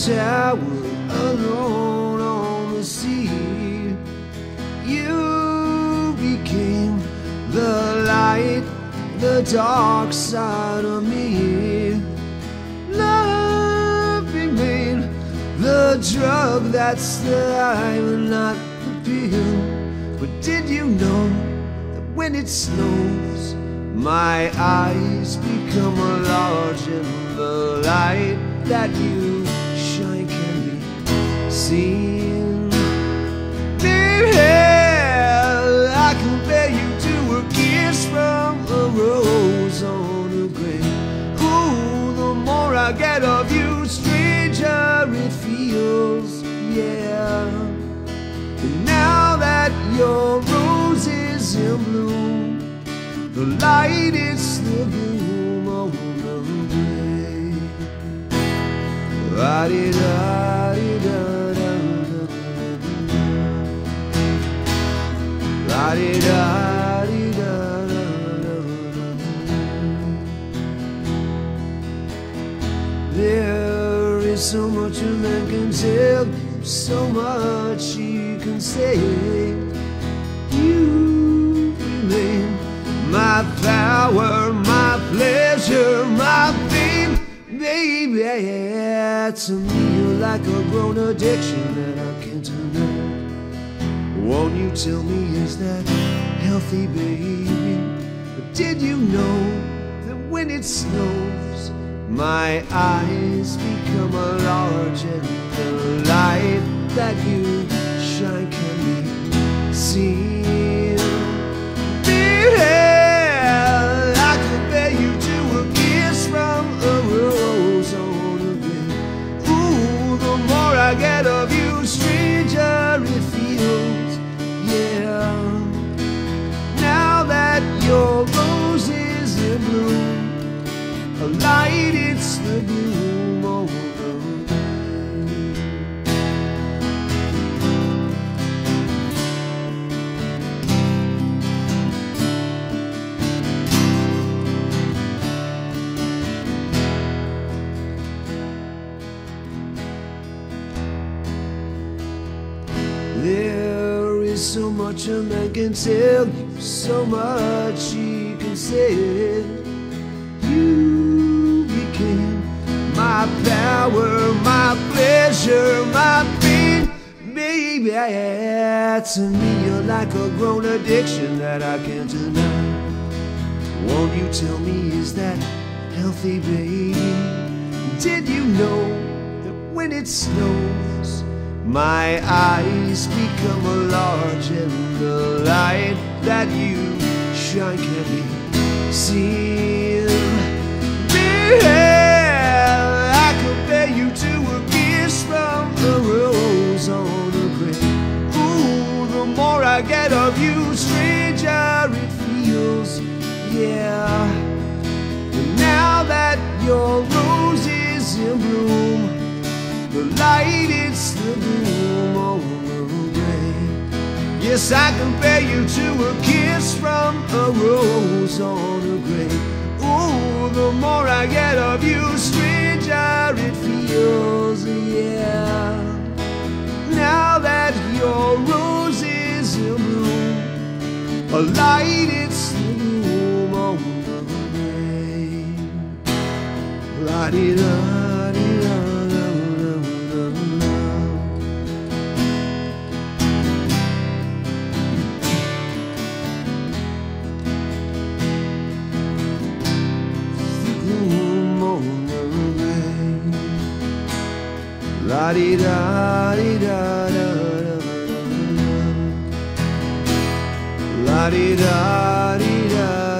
tower alone on the sea. You became the light, the dark side of me. Love remained the drug that's the life and not the pill. But did you know that when it snows, my eyes become large and the light that you shine can be seen? Baby, I compare you to a kiss from a rose on a grave. Ooh, the more I get of you, stranger it feels, yeah. And now that your rose is in bloom, the light is the bloom on the way. La-di-da-di-da-da-da-da. La-di-da-di-da-da-da-da. There is so much a man can tell, so much he can say. You remain my power, my pleasure, my pain, baby. To me you're like a grown addiction that I can't deny. Won't you tell me, is that healthy, baby? But did you know that when it snows, my eyes become large and the light that you shine can be seen? I compare you to a kiss from a rose on a grave. Ooh, the more I get of you, stranger it feels, yeah. Now that your rose is in bloom, a light, it's the bloom on the way. There is so much a man can tell you, so much he can say. You became my power, my pleasure, my pain, baby. To me you're like a grown addiction that I can't deny. Won't you tell me, is that healthy, baby? Did you know that when it snows, my eyes become large and the light that you shine can be seen? Yeah, I compare you to a kiss from a rose on a grave. Ooh, the more I get of you, stranger it feels, yeah. And now that your rose is in bloom, the light, it's the bloom on the way. Yes, I compare you to a kiss from a rose on a grave. Ooh, the more I get of you, stranger it feels, yeah. Now that your rose is in bloom, a light, it's the bloom on the way. La-di-da-di-da. La-di-da-di-da-da-da. La-di-da-di-da.